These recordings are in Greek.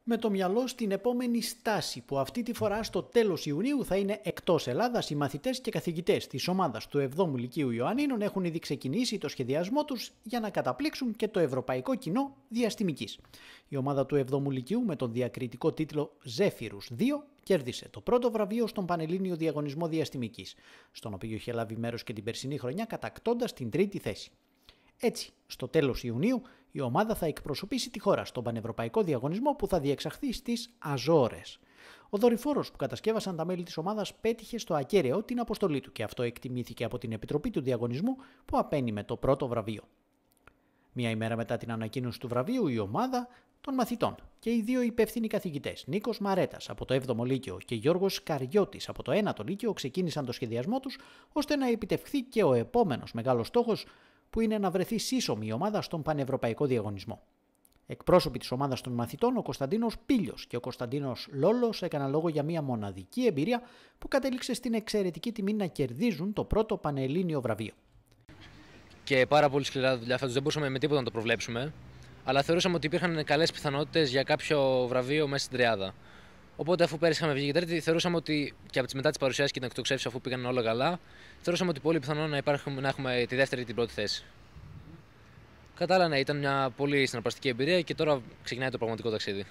με το μυαλό στην επόμενη στάση που αυτή τη φορά στο τέλος Ιουνίου θα είναι εκτός Ελλάδας. Οι μαθητές και καθηγητές της ομάδας του 7ου Λυκείου Ιωαννίνων έχουν ήδη ξεκινήσει το σχεδιασμό τους για να καταπλήξουν και το ευρωπαϊκό κοινό διαστημικής. Η ομάδα του 7ου Λυκείου με τον διακριτικό τίτλο Ζέφυρους 2 κέρδισε το πρώτο βραβείο στον Πανελλήνιο Διαγωνισμό Διαστημικής, στον οποίο είχε λάβει μέρος και την περσινή χρονιά κατακτώντας την τρίτη θέση. Έτσι, στο τέλος Ιουνίου, η ομάδα θα εκπροσωπήσει τη χώρα στον πανευρωπαϊκό διαγωνισμό που θα διεξαχθεί στις Αζόρες. Ο δορυφόρος που κατασκεύασαν τα μέλη της ομάδας πέτυχε στο ακέραιο την αποστολή του και αυτό εκτιμήθηκε από την Επιτροπή του Διαγωνισμού που απένιμε το πρώτο βραβείο. Μία ημέρα μετά την ανακοίνωση του βραβείου, η ομάδα των μαθητών και οι δύο υπεύθυνοι καθηγητές, Νίκος Μαρέτας από το 7ο Λύκειο και Γιώργος Σκαριώτης από το 1ο Λύκειο, ξεκίνησαν το σχεδιασμό τους ώστε να επιτευχθεί και ο επόμενος μεγάλος στόχος, που είναι να βρεθεί σύσσωμη η ομάδα στον πανευρωπαϊκό διαγωνισμό. Εκπρόσωποι της ομάδας των μαθητών, ο Κωνσταντίνος Πίλιος και ο Κωνσταντίνος Λόλος, έκαναν λόγο για μια μοναδική εμπειρία που κατέληξε στην εξαιρετική τιμή να κερδίζουν το πρώτο πανελλήνιο βραβείο. Και πάρα πολύ σκληρά δουλειά φέτος, δεν μπορούσαμε με τίποτα να το προβλέψουμε, αλλά θεωρούσαμε ότι υπήρχαν καλές πιθανότητες για κάποιο βραβείο μέσα στην τριάδα. Οπότε, αφού πέρυσι είχαμε βγει και τρίτη, θεωρούσαμε ότι και από τις μετά τις παρουσιάσεις και την εκτοξεύση, αφού πήγαν όλα καλά, θεωρούσαμε ότι πολύ πιθανό να έχουμε τη δεύτερη ή την πρώτη θέση. Κατάλαβα, ναι, ήταν μια πολύ συναρπαστική εμπειρία και τώρα ξεκινάει το πραγματικό ταξίδι.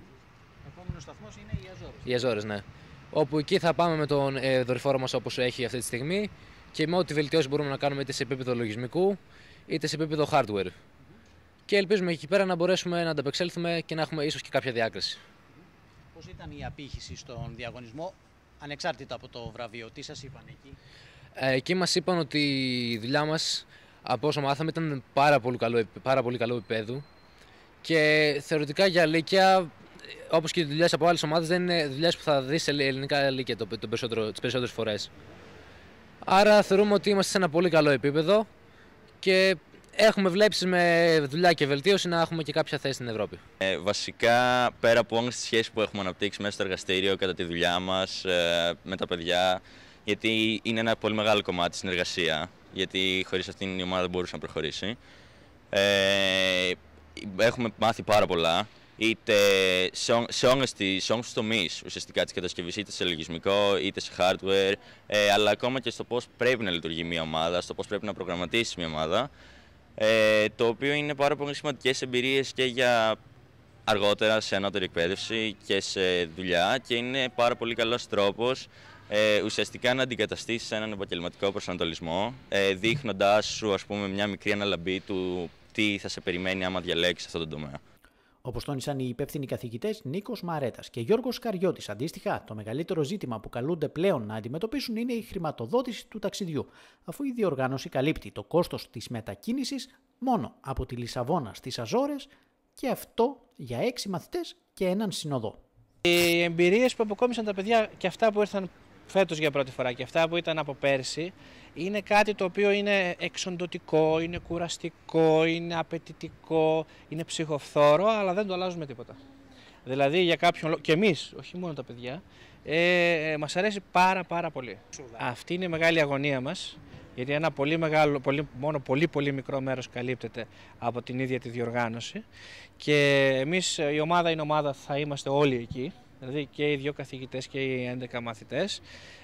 Ο επόμενος σταθμός είναι οι Αζόρες. Οι Αζόρες, ναι. Όπου εκεί θα πάμε με τον δορυφόρο μας όπως έχει αυτή τη στιγμή και με ό,τι βελτιώσεις μπορούμε να κάνουμε είτε σε επίπεδο λογισμικού είτε σε επίπεδο hardware. Και ελπίζουμε εκεί πέρα να μπορέσουμε να ανταπεξέλθουμε και να έχουμε ίσως και κάποια διάκριση. Πώς ήταν η απήχηση στον διαγωνισμό, ανεξάρτητα από το βραβείο, τι σας είπαν εκεί? Εκεί μας είπαν ότι η δουλειά μας, από όσο μάθαμε, ήταν πάρα πολύ καλό επίπεδο και θεωρητικά για λύκεια, όπως και οι δουλειές από άλλες ομάδες, δεν είναι δουλειές που θα δεις σε ελληνικά λύκεια τις περισσότερες φορές. Άρα θεωρούμε ότι είμαστε σε ένα πολύ καλό επίπεδο και έχουμε βλέψεις με δουλειά και βελτίωση να έχουμε και κάποια θέση στην Ευρώπη. Βασικά, πέρα από όλες τις σχέσεις που έχουμε αναπτύξει μέσα στο εργαστήριο, κατά τη δουλειά μας, με τα παιδιά, γιατί είναι ένα πολύ μεγάλο κομμάτι συνεργασία, γιατί χωρίς αυτήν η ομάδα δεν μπορούσε να προχωρήσει. Έχουμε μάθει πάρα πολλά, είτε σε όλους τους τομείς ουσιαστικά της κατασκευής, είτε σε λογισμικό, είτε σε hardware, αλλά ακόμα και στο πώς πρέπει να λειτουργεί μια ομάδα, στο πώς πρέπει να προγραμματίσει μια ομάδα. Το οποίο είναι πάρα πολύ σημαντικές εμπειρίες και για αργότερα σε ανώτερη εκπαίδευση και σε δουλειά και είναι πάρα πολύ καλός τρόπος ουσιαστικά να αντικαταστήσεις έναν επαγγελματικό προσανατολισμό, δείχνοντάς σου, ας πούμε, μια μικρή αναλαμπή του τι θα σε περιμένει άμα διαλέξεις αυτόν τον τομέα. Όπως τόνισαν οι υπεύθυνοι καθηγητές Νίκος Μαρέτας και Γιώργος Σκαριώτης, αντίστοιχα, το μεγαλύτερο ζήτημα που καλούνται πλέον να αντιμετωπίσουν είναι η χρηματοδότηση του ταξιδιού, αφού η διοργάνωση καλύπτει το κόστος της μετακίνησης μόνο από τη Λισαβόνα στις Αζόρες και αυτό για 6 μαθητές και έναν συνοδό. Οι εμπειρίες που αποκόμισαν τα παιδιά και αυτά που ήρθαν φέτος για πρώτη φορά και αυτά που ήταν από πέρσι είναι κάτι το οποίο είναι εξοντωτικό, είναι κουραστικό, είναι απαιτητικό, είναι ψυχοφθόρο, αλλά δεν το αλλάζουμε τίποτα. Δηλαδή για κάποιον λόγο, και εμείς, όχι μόνο τα παιδιά, μας αρέσει πάρα πολύ. Αυτή είναι η μεγάλη αγωνία μας, γιατί ένα μόνο πολύ μικρό μέρος καλύπτεται από την ίδια τη διοργάνωση και εμείς η ομάδα θα είμαστε όλοι εκεί. Δηλαδή και οι 2 καθηγητές και οι 11 μαθητές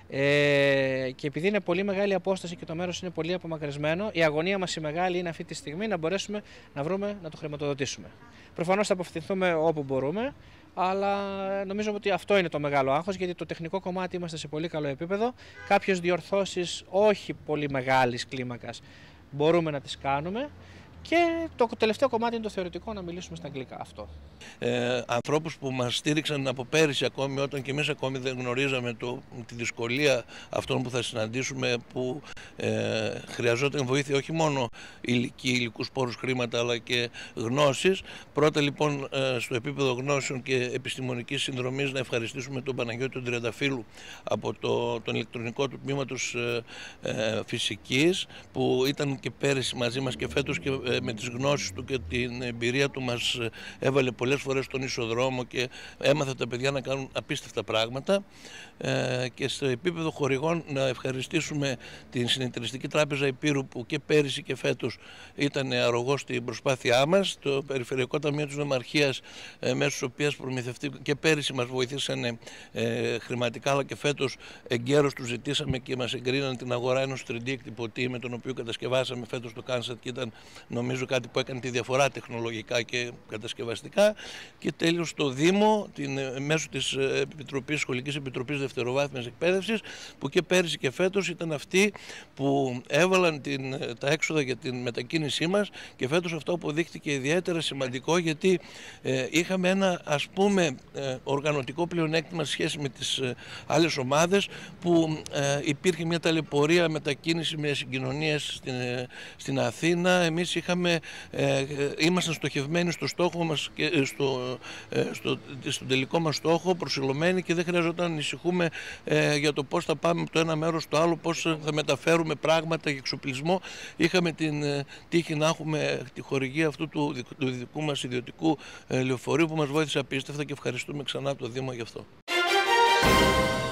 και επειδή είναι πολύ μεγάλη απόσταση και το μέρος είναι πολύ απομακρυσμένο, η αγωνία μας η μεγάλη είναι αυτή τη στιγμή να μπορέσουμε να το χρηματοδοτήσουμε. Προφανώς θα αποφευθυνθούμε όπου μπορούμε, αλλά νομίζω ότι αυτό είναι το μεγάλο άγχος, γιατί το τεχνικό κομμάτι είμαστε σε πολύ καλό επίπεδο, κάποιες διορθώσεις όχι πολύ μεγάλης κλίμακας μπορούμε να τις κάνουμε. Και το τελευταίο κομμάτι είναι το θεωρητικό, να μιλήσουμε στα αγγλικά αυτό. Ανθρώπους που μας στήριξαν από πέρυσι ακόμη, όταν και εμείς ακόμη δεν γνωρίζαμε τη δυσκολία αυτών που θα συναντήσουμε, που χρειαζόταν βοήθεια όχι μόνο υλικούς πόρους, χρήματα, αλλά και γνώσεις. Πρώτα λοιπόν στο επίπεδο γνώσεων και επιστημονικής συνδρομής να ευχαριστήσουμε τον Παναγιώτη τον Τριανταφύλου από τον ηλεκτρονικό του τμήματος φυσικής, που ήταν και πέρυσι μαζί μας και φέτος και με τις γνώσεις του και την εμπειρία του μας έβαλε πολλές φορές στον ισοδρόμο και έμαθε τα παιδιά να κάνουν απίστευτα πράγματα. Και στο επίπεδο χορηγών να ευχαριστήσουμε την Συνεταιριστική Τράπεζα Υπήρου που και πέρυσι και φέτος ήταν αρρωγός στην προσπάθειά μας, το Περιφερειακό Ταμείο της Νομαρχίας μέσω της οποίας προμηθευτήκαμε και πέρυσι μας βοηθήσανε χρηματικά, αλλά και φέτος εγκαίρως τους ζητήσαμε και μας εγκρίναν την αγορά ενός 3D εκτυπωτή με τον οποίο κατασκευάσαμε φέτος το CanSats και ήταν νομίζω κάτι που έκανε τη διαφορά τεχνολογικά και κατασκευαστικά. Και τέλος στο Δήμο μέσω της Σχολικής Επιτροπής Δευτεροβάθμιας Εκπαίδευσης που και πέρυσι και φέτος ήταν αυτοί που έβαλαν τα έξοδα για την μετακίνησή μας και φέτος αυτό αποδείχτηκε ιδιαίτερα σημαντικό γιατί είχαμε ένα οργανωτικό πλεονέκτημα σε σχέση με τις άλλες ομάδες που υπήρχε μια ταλαιπωρία μετακίνηση με συγκοινωνίες στην Αθήνα. Εμείς ήμασταν στοχευμένοι στο στόχο μας και στον τελικό μας στόχο, προσιλωμένοι και δεν χρειαζόταν να ανησυχούμε για το πώς θα πάμε από το ένα μέρος στο άλλο, πώς θα μεταφέρουμε πράγματα για εξοπλισμό. Είχαμε την τύχη να έχουμε τη χορηγία αυτού του δικού μας ιδιωτικού λεωφορείου που μας βοήθησε απίστευτα και ευχαριστούμε ξανά το Δήμο γι' αυτό.